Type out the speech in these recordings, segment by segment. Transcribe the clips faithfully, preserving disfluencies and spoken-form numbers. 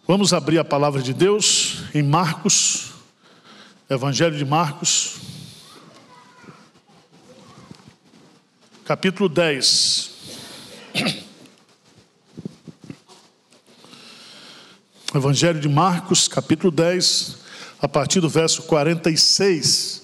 Vamos abrir a palavra de Deus em Marcos, Evangelho de Marcos, capítulo dez. Evangelho de Marcos, capítulo dez, a partir do verso quarenta e seis.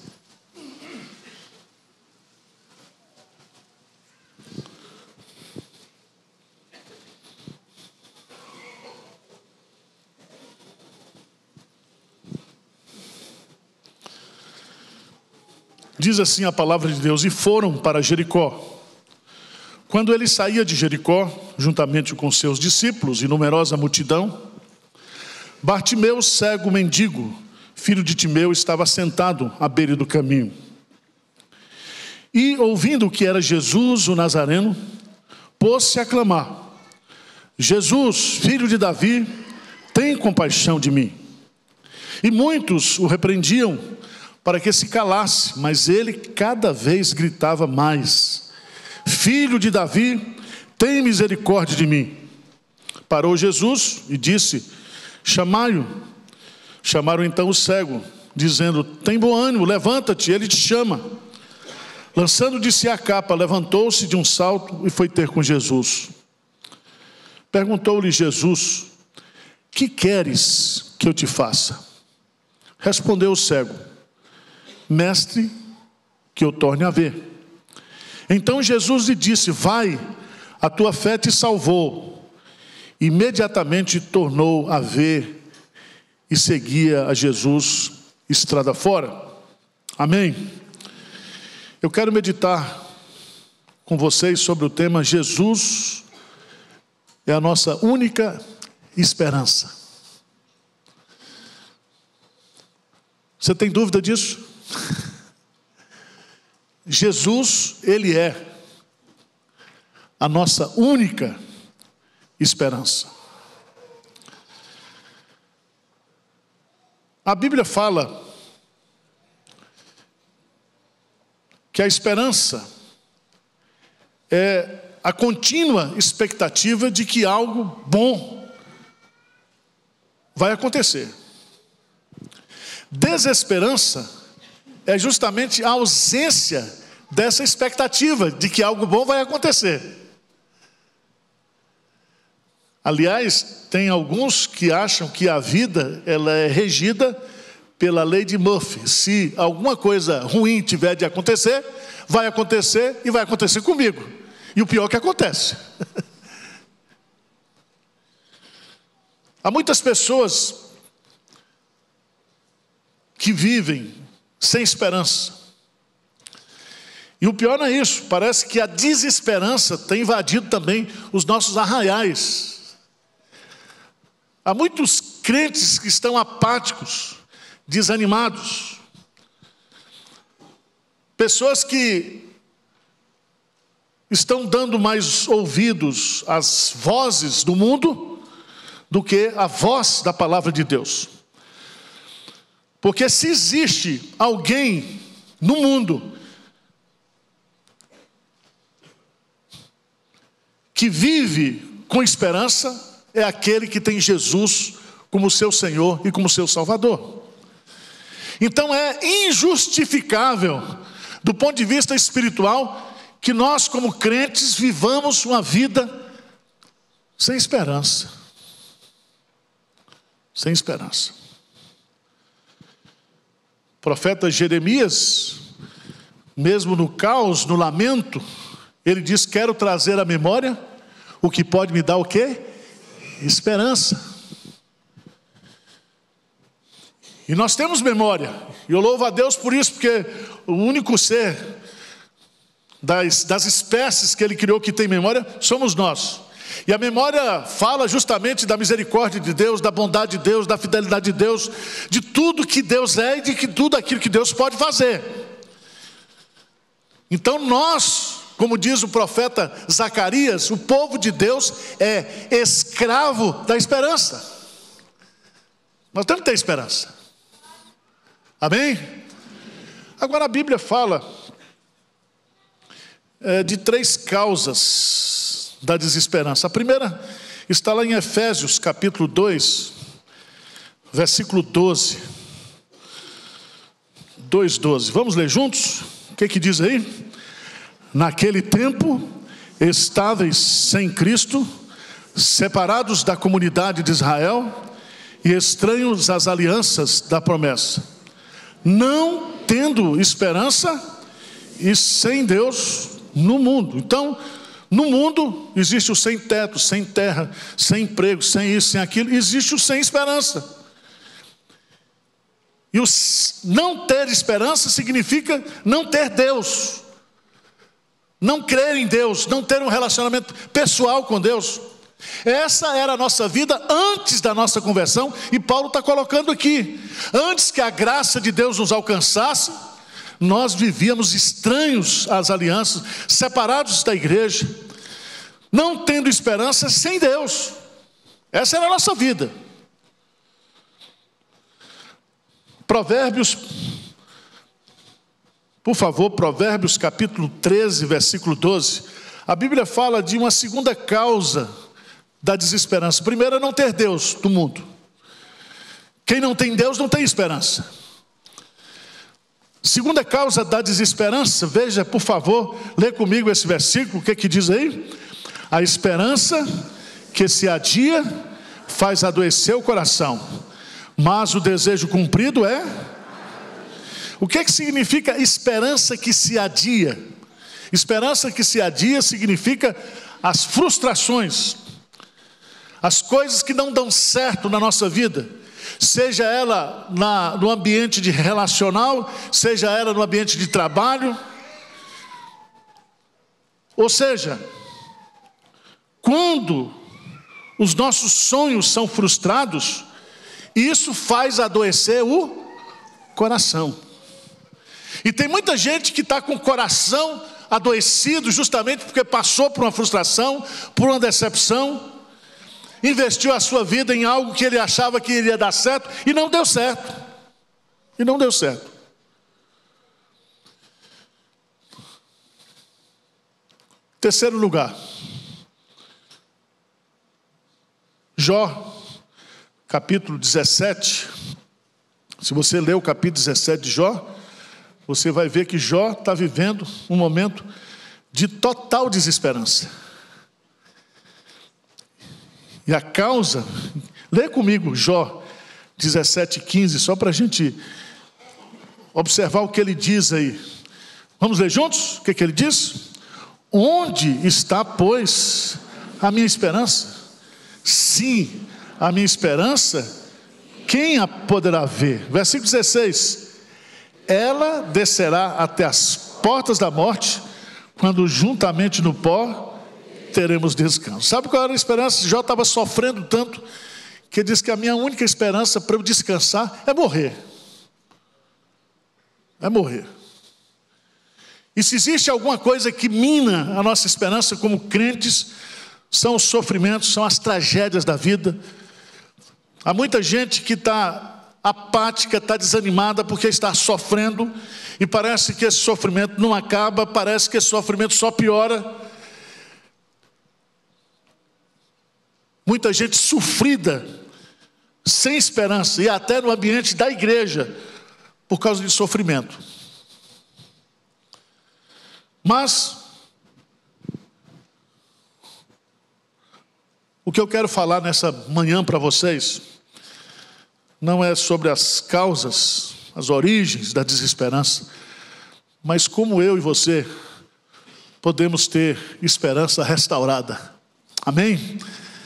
Diz assim a palavra de Deus: e foram para Jericó. Quando ele saía de Jericó, juntamente com seus discípulos e numerosa multidão, Bartimeu, cego mendigo, filho de Timeu, estava sentado à beira do caminho. E, ouvindo que era Jesus, o Nazareno, pôs-se a clamar: Jesus, filho de Davi, tem compaixão de mim. E muitos o repreendiam para que se calasse, mas ele cada vez gritava mais: Filho de Davi, tem misericórdia de mim. Parou Jesus e disse: chamai-o. Chamaram então o cego, dizendo: tem bom ânimo, levanta-te, ele te chama. Lançando de si a capa, levantou-se de um salto e foi ter com Jesus. Perguntou-lhe Jesus: que queres que eu te faça? Respondeu o cego: Mestre, que eu torne a ver. Então Jesus lhe disse: vai, a tua fé te salvou. Imediatamente tornou a ver e seguia a Jesus estrada fora. Amém? Eu quero meditar com vocês sobre o tema: Jesus é a nossa única esperança. Você tem dúvida disso? Jesus, Ele é a nossa única esperança. A Bíblia fala que a esperança é a contínua expectativa de que algo bom vai acontecer. Desesperança é justamente a ausência dessa expectativa de que algo bom vai acontecer. Aliás, tem alguns que acham que a vida ela é regida pela lei de Murphy. Se alguma coisa ruim tiver de acontecer, vai acontecer e vai acontecer comigo. E o pior que acontece. Há muitas pessoas que vivem sem esperança. E o pior não é isso, parece que a desesperança tem invadido também os nossos arraiais. Há muitos crentes que estão apáticos, desanimados. Pessoas que estão dando mais ouvidos às vozes do mundo do que à voz da palavra de Deus. Porque se existe alguém no mundo que vive com esperança, é aquele que tem Jesus como seu Senhor e como seu Salvador. Então é injustificável, do ponto de vista espiritual, que nós como crentes vivamos uma vida sem esperança. Sem esperança. O profeta Jeremias, mesmo no caos, no lamento, ele diz: quero trazer à memória o que pode me dar o quê? Esperança. E nós temos memória, e eu louvo a Deus por isso, porque o único ser das, das espécies que Ele criou que tem memória, somos nós. E a memória fala justamente da misericórdia de Deus, da bondade de Deus, da fidelidade de Deus, de tudo que Deus é e de que tudo aquilo que Deus pode fazer. Então nós, como diz o profeta Zacarias, o povo de Deus é escravo da esperança. Nós temos que ter esperança. Amém? Agora a Bíblia fala é, de três causas da desesperança. A primeira está lá em Efésios capítulo dois, versículo doze. dois, doze. Vamos ler juntos? O que que diz aí? Naquele tempo, estáveis sem Cristo, separados da comunidade de Israel e estranhos às alianças da promessa, não tendo esperança e sem Deus no mundo. Então, no mundo existe o sem teto, sem terra, sem emprego, sem isso, sem aquilo, existe o sem esperança. E o não ter esperança significa não ter Deus, não crer em Deus, não ter um relacionamento pessoal com Deus. Essa era a nossa vida antes da nossa conversão, e Paulo está colocando aqui: antes que a graça de Deus nos alcançasse, nós vivíamos estranhos às alianças, separados da igreja, não tendo esperança, sem Deus. Essa era a nossa vida. Provérbios, por favor, Provérbios capítulo treze, versículo doze. A Bíblia fala de uma segunda causa da desesperança. Primeiro é não ter Deus no mundo. Quem não tem Deus não tem esperança. Segunda causa da desesperança, veja, por favor, lê comigo esse versículo, o que que diz aí? A esperança que se adia faz adoecer o coração, mas o desejo cumprido é... O que que significa esperança que se adia? Esperança que se adia significa as frustrações, as coisas que não dão certo na nossa vida, seja ela na, no ambiente de relacional, seja ela no ambiente de trabalho. Ou seja, quando os nossos sonhos são frustrados, isso faz adoecer o coração. E tem muita gente que está com o coração adoecido justamente porque passou por uma frustração, por uma decepção, investiu a sua vida em algo que ele achava que iria dar certo e não deu certo. E não deu certo. Terceiro lugar, Jó, capítulo dezessete. Se você ler o capítulo dezessete de Jó, você vai ver que Jó está vivendo um momento de total desesperança. E a causa, lê comigo Jó dezessete, quinze, só para a gente observar o que ele diz aí. Vamos ler juntos? O que, que ele diz? Onde está, pois, a minha esperança? Sim, a minha esperança, quem a poderá ver? Versículo dezesseis. Ela descerá até as portas da morte, quando juntamente no pó teremos descanso. Sabe qual era a esperança? Jó estava sofrendo tanto, que ele disse que a minha única esperança para eu descansar é morrer. É morrer. E se existe alguma coisa que mina a nossa esperança como crentes, são os sofrimentos, são as tragédias da vida. Há muita gente que está apática, está desanimada porque está sofrendo, e parece que esse sofrimento não acaba, parece que esse sofrimento só piora. Muita gente sofrida, sem esperança, e até no ambiente da igreja, por causa de sofrimento. Mas o que eu quero falar nessa manhã para vocês não é sobre as causas, as origens da desesperança, mas como eu e você podemos ter esperança restaurada. Amém?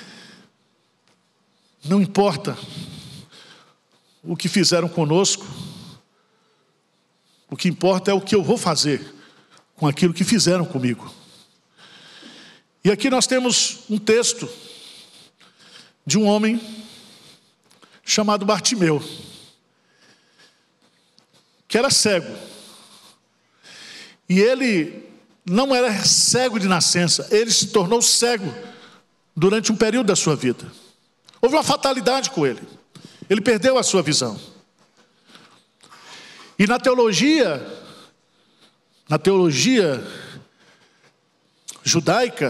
Não importa o que fizeram conosco, o que importa é o que eu vou fazer com aquilo que fizeram comigo. E aqui nós temos um texto de um homem chamado Bartimeu, que era cego. E ele não era cego de nascença, ele se tornou cego durante um período da sua vida. Houve uma fatalidade com ele, ele perdeu a sua visão. E na teologia, na teologia judaica,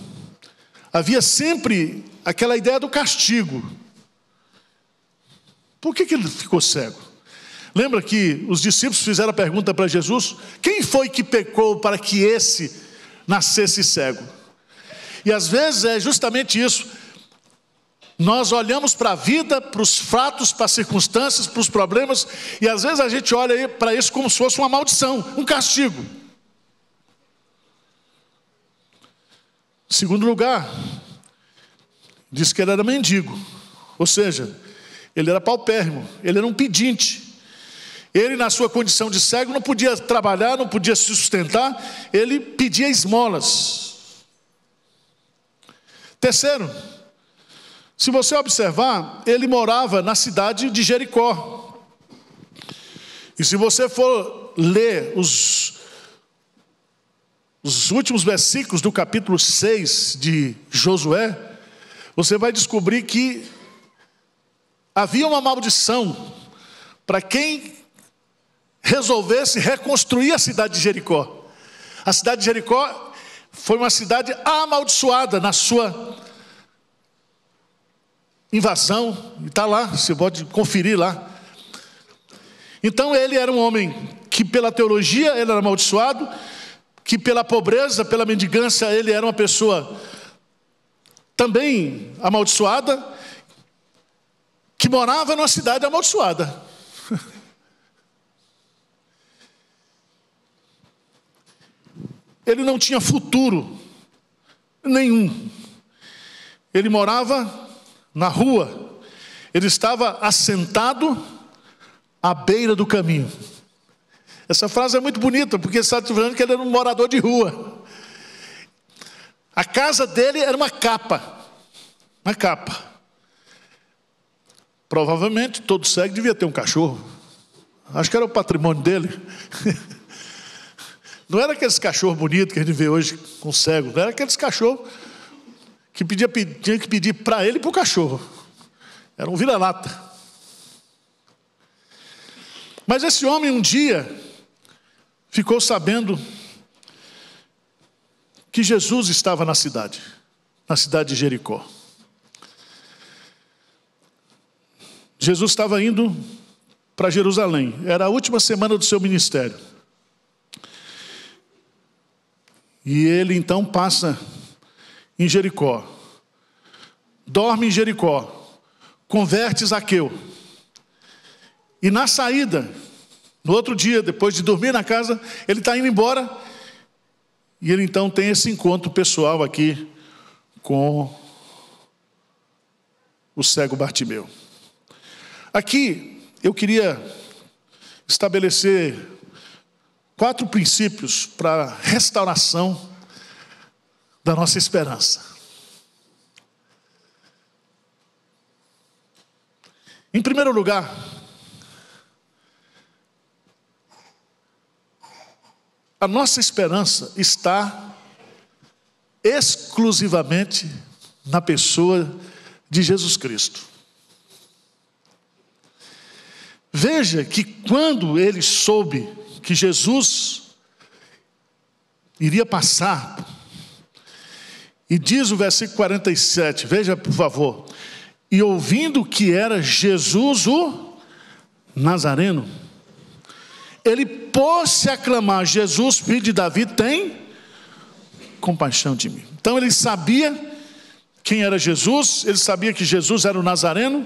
havia sempre aquela ideia do castigo. Por que que ele ficou cego? Lembra que os discípulos fizeram a pergunta para Jesus: quem foi que pecou para que esse nascesse cego? E às vezes é justamente isso. Nós olhamos para a vida, para os fatos, para as circunstâncias, para os problemas, e às vezes a gente olha para isso como se fosse uma maldição, um castigo. Segundo lugar, diz que ele era mendigo, ou seja, ele era paupérrimo, ele era um pedinte. Ele, na sua condição de cego, não podia trabalhar, não podia se sustentar, ele pedia esmolas. Terceiro, se você observar, ele morava na cidade de Jericó. E se você for ler os, os últimos versículos do capítulo seis de Josué, você vai descobrir que havia uma maldição para quem resolvesse reconstruir a cidade de Jericó. A cidade de Jericó foi uma cidade amaldiçoada na sua invasão, e está lá, você pode conferir lá. Então ele era um homem que pela teologia ele era amaldiçoado, que pela pobreza, pela mendigância ele era uma pessoa também amaldiçoada, que morava numa cidade amaldiçoada. Ele não tinha futuro nenhum. Ele morava na rua. Ele estava assentado à beira do caminho. Essa frase é muito bonita, porque está falando que ele era um morador de rua. A casa dele era uma capa. Uma capa. Provavelmente todo cego devia ter um cachorro. Acho que era o patrimônio dele. Não era aqueles cachorros bonitos que a gente vê hoje com cego. Não era aqueles cachorros que pedia, tinha que pedir para ele e para o cachorro. Era um vira-lata. Mas esse homem um dia ficou sabendo que Jesus estava na cidade, na cidade de Jericó. Jesus estava indo para Jerusalém. Era a última semana do seu ministério. E ele então passa em Jericó. Dorme em Jericó. Converte Zaqueu. E na saída, no outro dia, depois de dormir na casa, ele está indo embora. E ele então tem esse encontro pessoal aqui com o cego Bartimeu. Aqui eu queria estabelecer quatro princípios para a restauração da nossa esperança. Em primeiro lugar, a nossa esperança está exclusivamente na pessoa de Jesus Cristo. Veja que quando ele soube que Jesus iria passar, e diz o versículo quarenta e sete, veja por favor, e ouvindo que era Jesus o Nazareno, ele pôs-se a clamar: Jesus, filho de Davi, tem compaixão de mim. Então ele sabia quem era Jesus, ele sabia que Jesus era o Nazareno,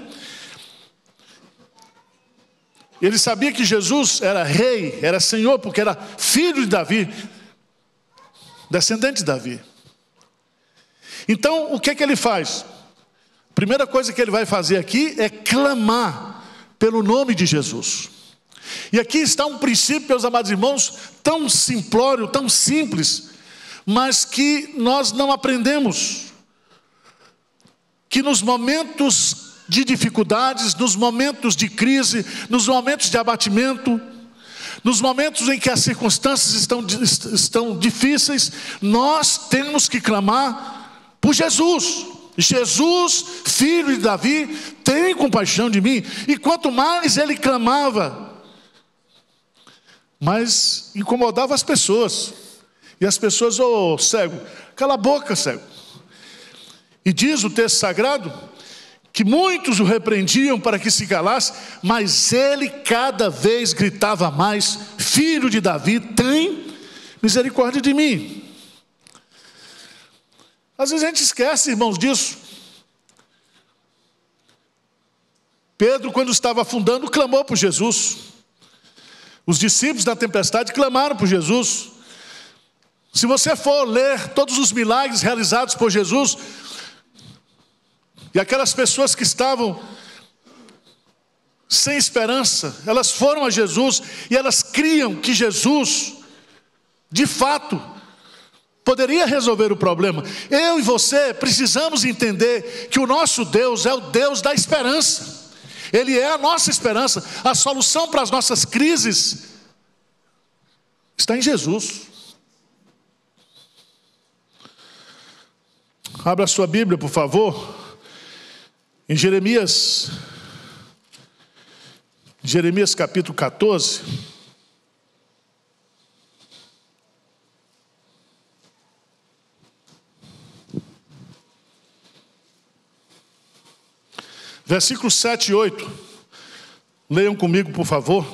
ele sabia que Jesus era rei, era senhor, porque era filho de Davi, descendente de Davi. Então, o que é que ele faz? A primeira coisa que ele vai fazer aqui é clamar pelo nome de Jesus. E aqui está um princípio, meus amados irmãos, tão simplório, tão simples, mas que nós não aprendemos. Que nos momentos de dificuldades, nos momentos de crise, nos momentos de abatimento, nos momentos em que as circunstâncias estão, estão difíceis, nós temos que clamar por Jesus. Jesus, filho de Davi, tem compaixão de mim. E quanto mais ele clamava, mais incomodava as pessoas. E as pessoas: ô cego, cala a boca, cego. E diz o texto sagrado que muitos o repreendiam para que se calasse, mas ele cada vez gritava mais: Filho de Davi, tem misericórdia de mim. Às vezes a gente esquece, irmãos, disso. Pedro, quando estava afundando, clamou por Jesus. Os discípulos da tempestade clamaram por Jesus. Se você for ler todos os milagres realizados por Jesus, e aquelas pessoas que estavam sem esperança, elas foram a Jesus e elas criam que Jesus, de fato, poderia resolver o problema. Eu e você precisamos entender que o nosso Deus é o Deus da esperança. Ele é a nossa esperança. A solução para as nossas crises está em Jesus. Abra a sua Bíblia, por favor, em Jeremias, Jeremias capítulo quatorze. Versículos sete e oito. Leiam comigo, por favor.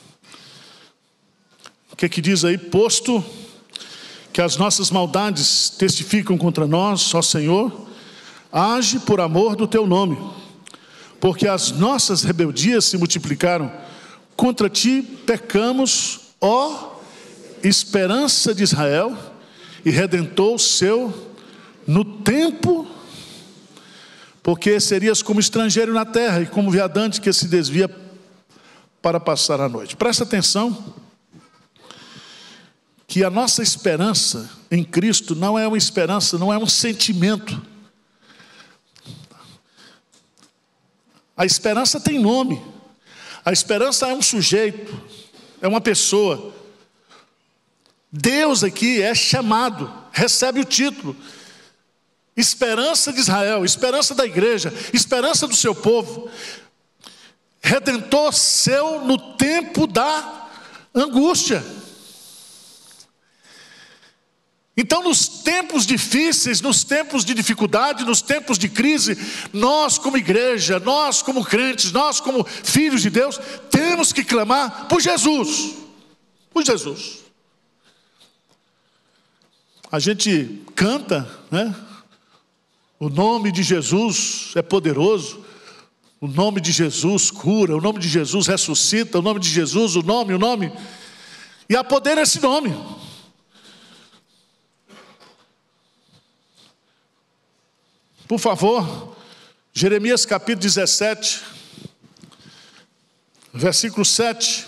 O que é que diz aí? Posto que as nossas maldades testificam contra nós, ó Senhor, age por amor do teu nome, porque as nossas rebeldias se multiplicaram. Contra ti pecamos, ó esperança de Israel, e redentor seu no tempo, porque serias como estrangeiro na terra e como viandante que se desvia para passar a noite. Presta atenção que a nossa esperança em Cristo não é uma esperança, não é um sentimento. A esperança tem nome. A esperança é um sujeito, é uma pessoa. Deus aqui é chamado, recebe o título. Esperança de Israel, esperança da igreja, esperança do seu povo. Redentor seu no tempo da angústia. Então, nos tempos difíceis, nos tempos de dificuldade, nos tempos de crise, nós como igreja, nós como crentes, nós como filhos de Deus, temos que clamar por Jesus. Por Jesus. A gente canta, né? O nome de Jesus é poderoso. O nome de Jesus cura. O nome de Jesus ressuscita. O nome de Jesus, o nome, o nome. E há poder nesse nome. Por favor, Jeremias capítulo dezessete, versículo sete.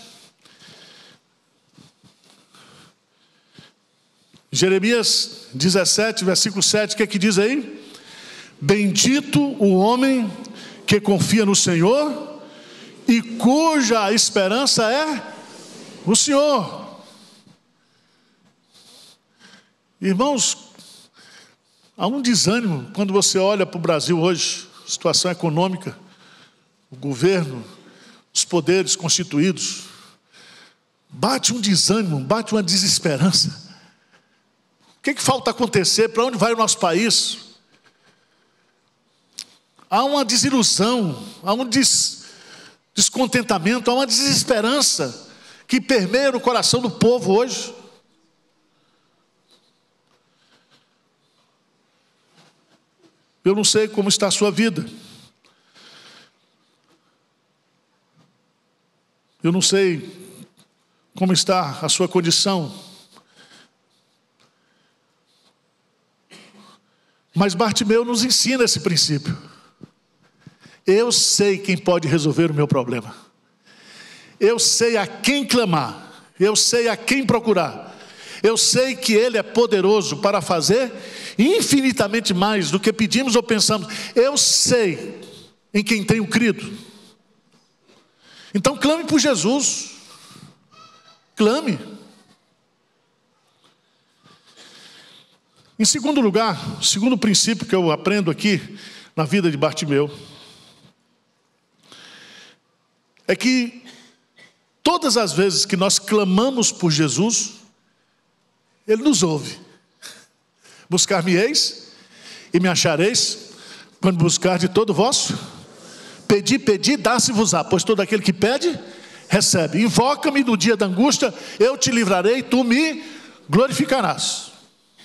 Jeremias dezessete, versículo sete, o que é que diz aí? Bendito o homem que confia no Senhor e cuja esperança é o Senhor. Irmãos, há um desânimo quando você olha para o Brasil hoje, situação econômica, o governo, os poderes constituídos. Bate um desânimo, bate uma desesperança. O que, que falta acontecer? Para onde vai o nosso país? Há uma desilusão, há um des, descontentamento, há uma desesperança que permeia o coração do povo hoje. Eu não sei como está a sua vida. Eu não sei como está a sua condição. Mas Bartimeu nos ensina esse princípio. Eu sei quem pode resolver o meu problema. Eu sei a quem clamar. Eu sei a quem procurar. Eu sei que Ele é poderoso para fazer infinitamente mais do que pedimos ou pensamos. Eu sei em quem tenho crido. Então clame por Jesus. Clame. Em segundo lugar, o segundo princípio que eu aprendo aqui na vida de Bartimeu é que todas as vezes que nós clamamos por Jesus, Ele nos ouve. Buscar-me-eis e me achareis quando buscar de todo o vosso Pedi, pedi, dá-se-vos-á, pois todo aquele que pede, recebe. Invoca-me no dia da angústia, eu te livrarei, tu me glorificarás.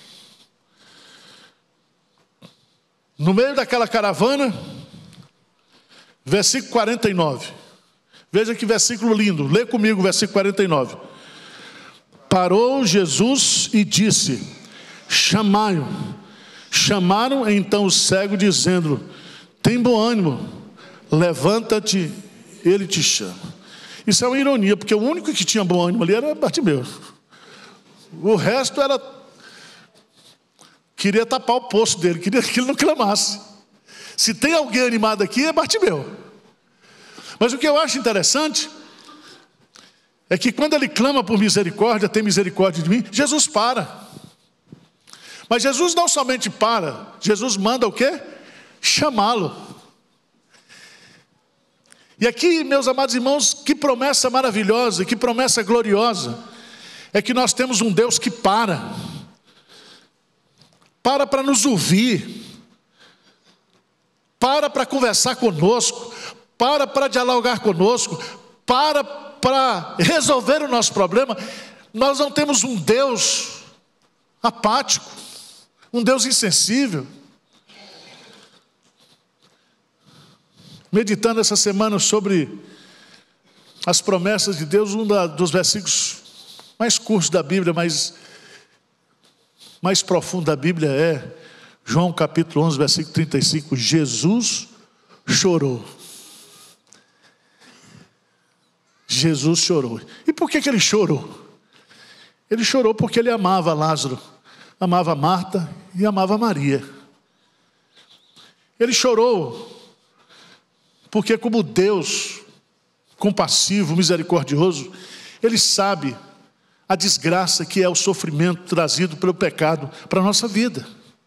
No meio daquela caravana, versículo quarenta e nove. Veja que versículo lindo. Lê comigo o versículo quarenta e nove. Parou Jesus e disse: chamai-o. Chamaram então o cego, dizendo: tem bom ânimo, levanta-te, ele te chama. Isso é uma ironia, porque o único que tinha bom ânimo ali era Bartimeu. O resto era... queria tapar o poço dele, queria que ele não clamasse. Se tem alguém animado aqui, é Bartimeu. Mas o que eu acho interessante é que quando ele clama por misericórdia, tem misericórdia de mim, Jesus para. Mas Jesus não somente para, Jesus manda o quê? Chamá-lo. E aqui, meus amados irmãos, que promessa maravilhosa, que promessa gloriosa, é que nós temos um Deus que para. Para para nos ouvir. Para para conversar conosco. Para para dialogar conosco. Para para resolver o nosso problema. Nós não temos um Deus apático. Um Deus insensível. Meditando essa semana sobre as promessas de Deus, um dos versículos mais curtos da Bíblia, mas mais profundo da Bíblia é João capítulo onze, versículo trinta e cinco. Jesus chorou. Jesus chorou. E por que que ele chorou? Ele chorou porque ele amava Lázaro, amava Marta e amava Maria. Ele chorou porque, como Deus compassivo, misericordioso, ele sabe a desgraça que é o sofrimento trazido pelo pecado para a nossa vida.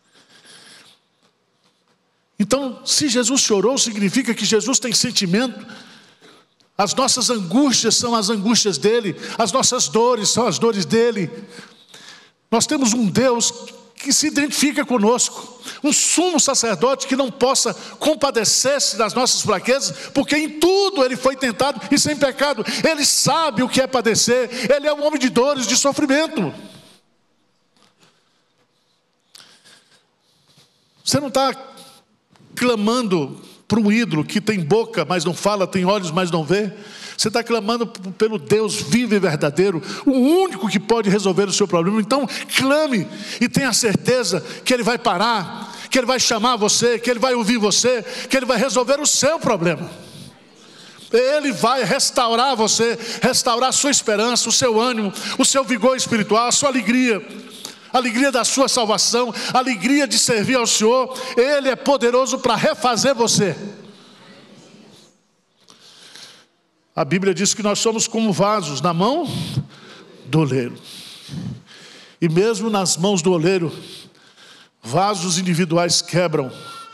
Então, se Jesus chorou, significa que Jesus tem sentimento. As nossas angústias são as angústias dele, as nossas dores são as dores dele. Nós temos um Deus que se identifica conosco, um sumo sacerdote que não possa compadecer-se das nossas fraquezas, porque em tudo ele foi tentado e sem pecado. Ele sabe o que é padecer, ele é um homem de dores, de sofrimento. Você não está clamando para um ídolo que tem boca, mas não fala, tem olhos, mas não vê. Você está clamando pelo Deus vivo e verdadeiro, o único que pode resolver o seu problema. Então clame e tenha certeza que Ele vai parar, que Ele vai chamar você, que Ele vai ouvir você, que Ele vai resolver o seu problema. Ele vai restaurar você, restaurar a sua esperança, o seu ânimo, o seu vigor espiritual, a sua alegria, a alegria da sua salvação, a alegria de servir ao Senhor. Ele é poderoso para refazer você. A Bíblia diz que nós somos como vasos na mão do oleiro. E mesmo nas mãos do oleiro, vasos individuais quebram.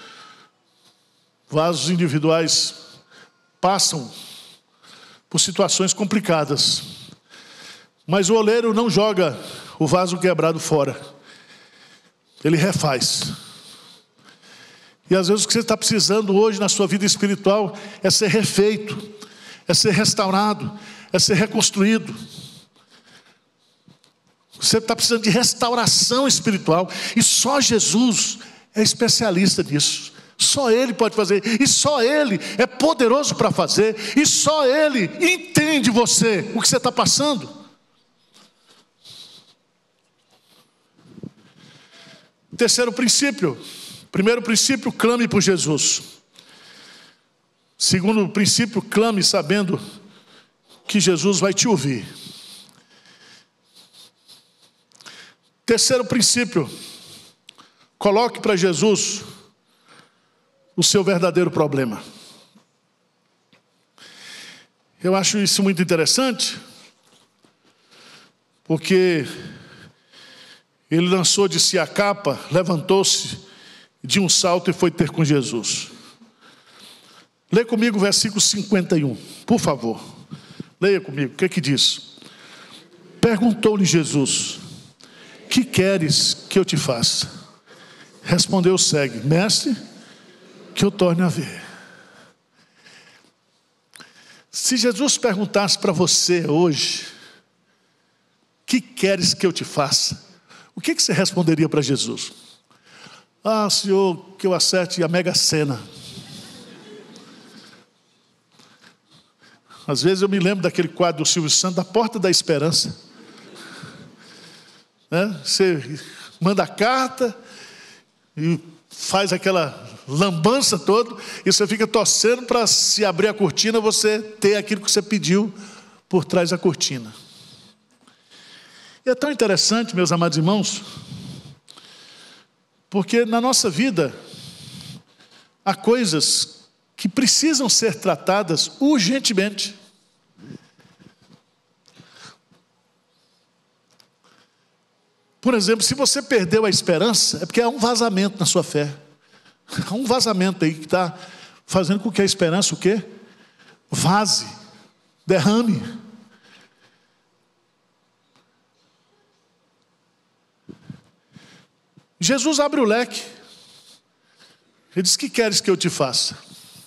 Vasos individuais passam por situações complicadas. Mas o oleiro não joga o vaso quebrado fora. Ele refaz. E às vezes o que você está precisando hoje na sua vida espiritual é ser refeito, é ser restaurado, é ser reconstruído. Você está precisando de restauração espiritual, e só Jesus é especialista nisso. Só Ele pode fazer, e só Ele é poderoso para fazer, e só Ele entende você, o que você está passando. Terceiro princípio. Primeiro princípio, clame por Jesus. Segundo princípio, clame sabendo que Jesus vai te ouvir. Terceiro princípio, coloque para Jesus o seu verdadeiro problema. Eu acho isso muito interessante, porque ele lançou de si a capa, levantou-se de um salto e foi ter com Jesus. Lê comigo o versículo cinquenta e um, por favor. Leia comigo, o que é que diz? Perguntou-lhe Jesus: que queres que eu te faça? Respondeu o cego: mestre, que eu torne a ver. Se Jesus perguntasse para você hoje, que queres que eu te faça? O que, que você responderia para Jesus? Ah, Senhor, que eu acerte a Mega Sena. Às vezes eu me lembro daquele quadro do Silvio Santos, da Porta da Esperança. Né? Você manda a carta e faz aquela lambança toda, e você fica torcendo para, se abrir a cortina, você ter aquilo que você pediu por trás da cortina. E é tão interessante, meus amados irmãos, porque na nossa vida há coisas que precisam ser tratadas urgentemente. Por exemplo, se você perdeu a esperança, é porque há um vazamento na sua fé. Há um vazamento aí que está fazendo com que a esperança, o quê? Vaze, derrame. Jesus abre o leque. Ele diz: que queres que eu te faça?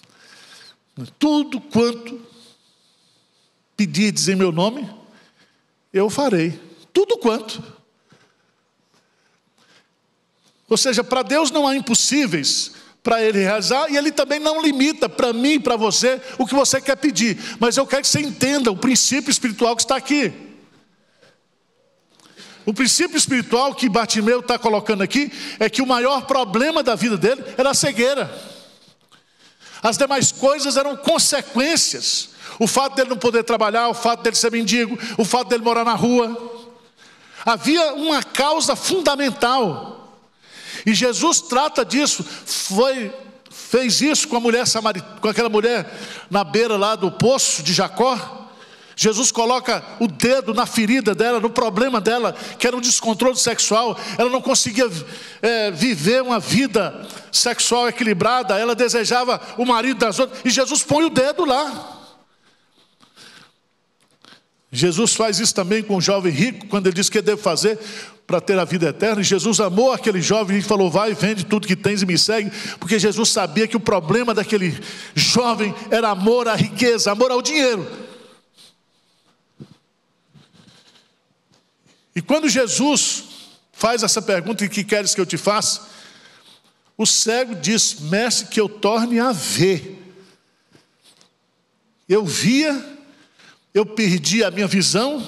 Tudo quanto pedirdes em meu nome, eu farei. Tudo quanto. Ou seja, para Deus não há impossíveis para Ele realizar, e Ele também não limita para mim e para você o que você quer pedir. Mas eu quero que você entenda o princípio espiritual que está aqui. O princípio espiritual que Bartimeu está colocando aqui é que o maior problema da vida dele era a cegueira. As demais coisas eram consequências. O fato dele não poder trabalhar, o fato dele ser mendigo, o fato dele morar na rua. Havia uma causa fundamental. E Jesus trata disso, foi, fez isso com a mulher samaritana, com aquela mulher na beira lá do poço de Jacó. Jesus coloca o dedo na ferida dela, no problema dela, que era um descontrole sexual. Ela não conseguia é, viver uma vida sexual equilibrada, ela desejava o marido das outras, e Jesus põe o dedo lá. Jesus faz isso também com o jovem rico, quando ele diz o que deve fazer para ter a vida eterna. E Jesus amou aquele jovem e falou: vai, vende tudo que tens e me segue, porque Jesus sabia que o problema daquele jovem era amor à riqueza, amor ao dinheiro. E quando Jesus faz essa pergunta: e que queres que eu te faça? O cego diz: mestre, que eu torne a ver. Eu via, eu perdi a minha visão,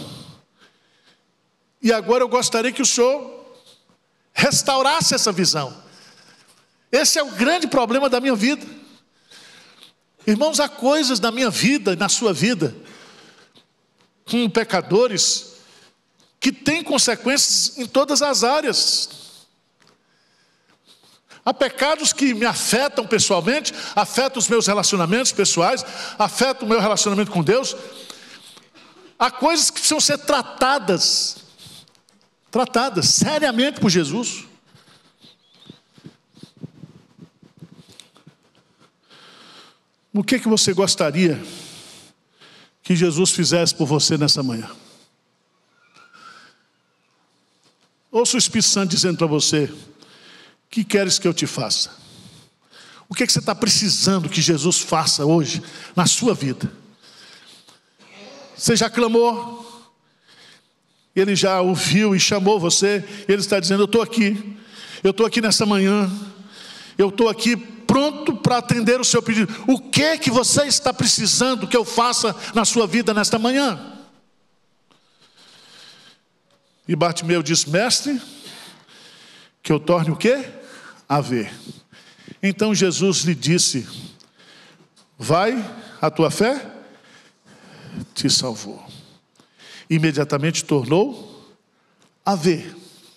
e agora eu gostaria que o Senhor restaurasse essa visão. Esse é o grande problema da minha vida. Irmãos, há coisas na minha vida e na sua vida, com pecadores, que têm consequências em todas as áreas. Há pecados que me afetam pessoalmente, afetam os meus relacionamentos pessoais, afetam o meu relacionamento com Deus. Há coisas que precisam ser tratadas, tratadas seriamente por Jesus. O que que você gostaria que Jesus fizesse por você nessa manhã? Ouça o Espírito Santo dizendo para você: que queres que eu te faça? O que é que você está precisando que Jesus faça hoje na sua vida? Você já clamou, Ele já ouviu e chamou você, Ele está dizendo: eu estou aqui, eu estou aqui nessa manhã, eu estou aqui pronto para atender o seu pedido. O que é que você está precisando que eu faça na sua vida nesta manhã? E Bartimeu disse: mestre, que eu torne o quê? A ver. Então Jesus lhe disse: vai, a tua fé te salvou. Imediatamente tornou a ver.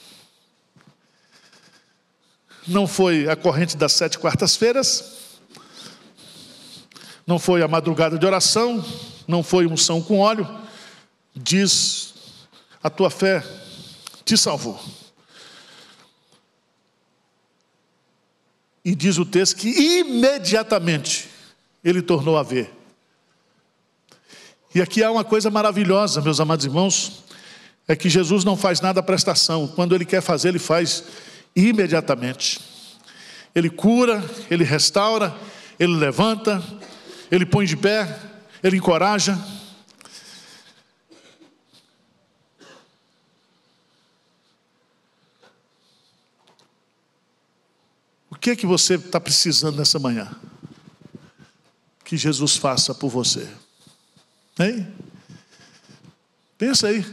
Não foi a corrente das sete quartas-feiras, não foi a madrugada de oração, não foi unção com óleo. Diz: a tua fé te salvou. E diz o texto que imediatamente ele tornou a ver. E aqui há uma coisa maravilhosa, meus amados irmãos, é que Jesus não faz nada à prestação. Quando Ele quer fazer, Ele faz imediatamente. Ele cura, Ele restaura, Ele levanta, Ele põe de pé, ele encoraja. O que é que você está precisando nessa manhã? Que Jesus faça por você. Hein? Pensa aí.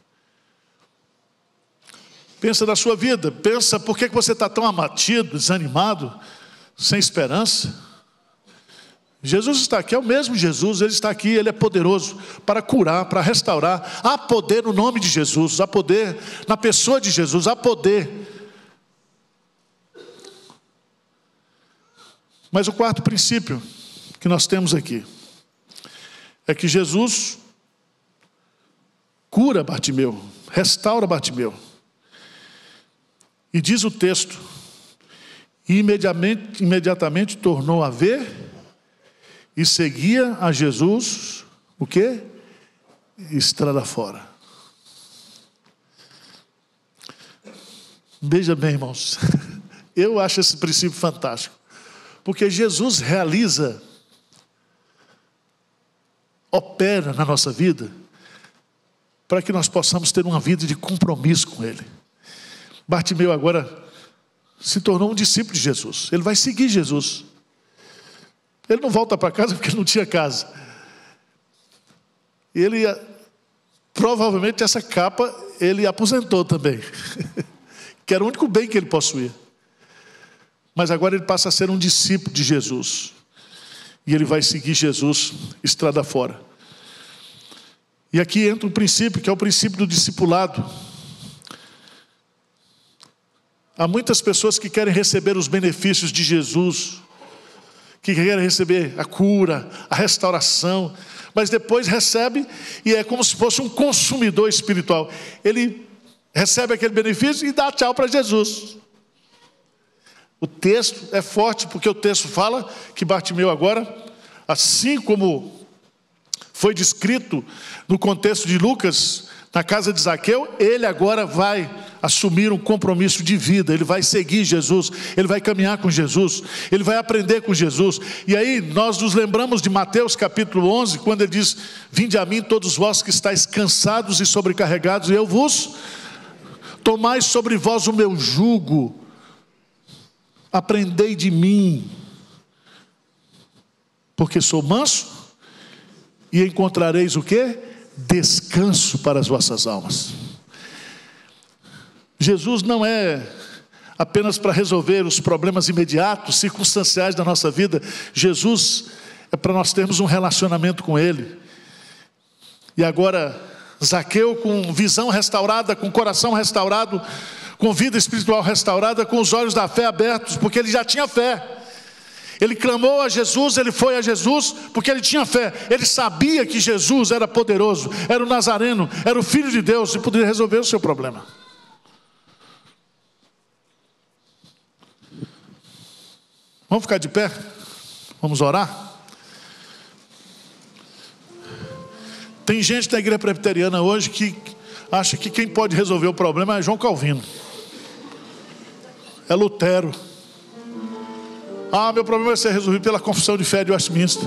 Pensa na sua vida. Pensa por que você está tão abatido, desanimado, sem esperança. Jesus está aqui, é o mesmo Jesus. Ele está aqui, Ele é poderoso para curar, para restaurar. Há poder no nome de Jesus. Há poder na pessoa de Jesus. Há poder. Mas o quarto princípio que nós temos aqui é que Jesus cura Bartimeu, restaura Bartimeu. E diz o texto, e imediatamente, imediatamente tornou a ver e seguia a Jesus, o quê? Estrada fora. Veja bem, irmãos, eu acho esse princípio fantástico, porque Jesus realiza, opera na nossa vida, para que nós possamos ter uma vida de compromisso com Ele. Bartimeu agora se tornou um discípulo de Jesus. Ele vai seguir Jesus. Ele não volta para casa porque não tinha casa. E ele, provavelmente essa capa, ele aposentou também. Que era o único bem que ele possuía. Mas agora ele passa a ser um discípulo de Jesus. E ele vai seguir Jesus estrada fora. E aqui entra um princípio, que é o princípio do discipulado. Há muitas pessoas que querem receber os benefícios de Jesus, que querem receber a cura, a restauração, mas depois recebe e é como se fosse um consumidor espiritual. Ele recebe aquele benefício e dá tchau para Jesus. O texto é forte, porque o texto fala que Bartimeu agora, assim como foi descrito no contexto de Lucas, na casa de Zaqueu, ele agora vai assumir um compromisso de vida. Ele vai seguir Jesus, ele vai caminhar com Jesus, ele vai aprender com Jesus. E aí nós nos lembramos de Mateus capítulo onze, quando ele diz: vinde a mim todos vós que estáis cansados e sobrecarregados, e eu vos tomai sobre vós o meu jugo, aprendei de mim, porque sou manso, e encontrareis o quê? Descanso para as vossas almas. Jesus não é apenas para resolver os problemas imediatos, circunstanciais da nossa vida. Jesus é para nós termos um relacionamento com Ele. E agora, Zaqueu, com visão restaurada, com coração restaurado, com vida espiritual restaurada, com os olhos da fé abertos, porque ele já tinha fé. Ele clamou a Jesus, ele foi a Jesus, porque ele tinha fé. Ele sabia que Jesus era poderoso, era o Nazareno, era o Filho de Deus e poderia resolver o seu problema. Vamos ficar de pé? Vamos orar? Tem gente da igreja presbiteriana hoje que acha que quem pode resolver o problema é João Calvino, é Lutero. Ah, meu problema vai ser resolvido pela confissão de fé de Westminster.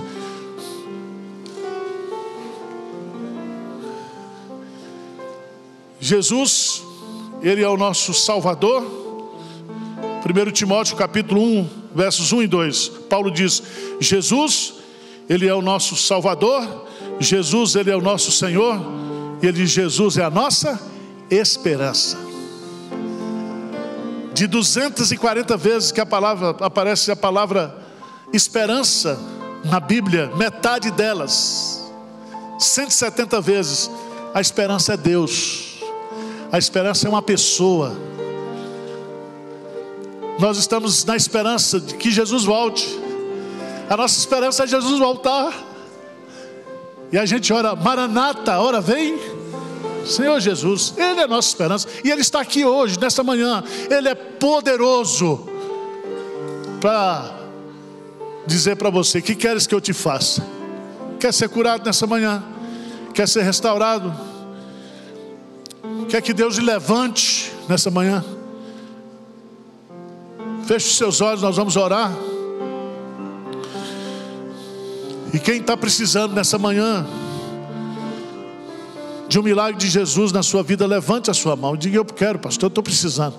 Jesus, Ele é o nosso Salvador. primeiro Timóteo capítulo um, versos um e dois. Paulo diz: Jesus, Ele é o nosso Salvador. Jesus, Ele é o nosso Senhor. E Ele diz: Jesus é a nossa esperança. De duzentas e quarenta vezes que a palavra aparece a palavra esperança na Bíblia, metade delas, cento e setenta vezes, a esperança é Deus. A esperança é uma pessoa. Nós estamos na esperança de que Jesus volte. A nossa esperança é Jesus voltar. E a gente ora: Maranata, ora vem Senhor Jesus. Ele é a nossa esperança. E Ele está aqui hoje, nesta manhã. Ele é poderoso para dizer para você: que queres que eu te faça? Quer ser curado nessa manhã? Quer ser restaurado? Quer que Deus lhe levante nessa manhã? Feche os seus olhos, nós vamos orar. E quem está precisando nessa manhã de um milagre de Jesus na sua vida, levante a sua mão e diga: eu quero, pastor, eu estou precisando.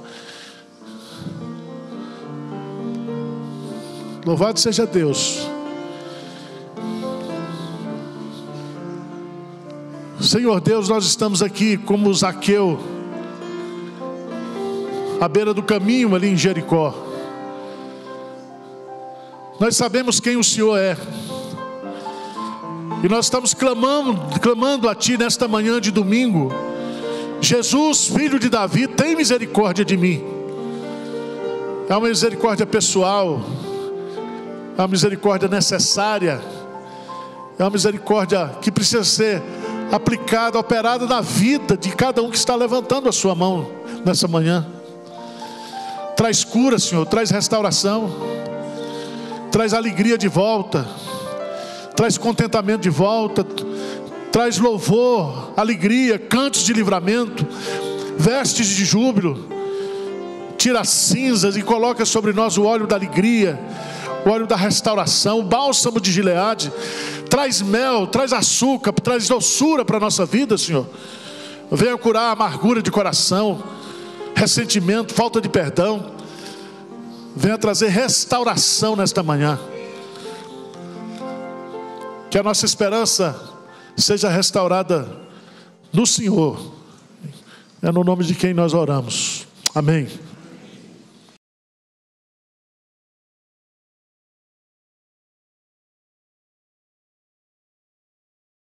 Louvado seja Deus. Senhor Deus, nós estamos aqui como Zaqueu, à beira do caminho ali em Jericó. Nós sabemos quem o Senhor é, e nós estamos clamando, clamando a Ti nesta manhã de domingo: Jesus, filho de Davi, tem misericórdia de mim. É uma misericórdia pessoal, é uma misericórdia necessária, é uma misericórdia que precisa ser aplicada, operada na vida de cada um que está levantando a sua mão nessa manhã. Traz cura, Senhor, traz restauração, traz alegria de volta, traz contentamento de volta, traz louvor, alegria, cantos de livramento, vestes de júbilo. Tira as cinzas e coloca sobre nós o óleo da alegria, o óleo da restauração, o bálsamo de Gileade. Traz mel, traz açúcar, traz doçura para a nossa vida, Senhor. Venha curar a amargura de coração, ressentimento, falta de perdão. Venha trazer restauração nesta manhã. Que a nossa esperança seja restaurada no Senhor. É no nome de quem nós oramos. Amém.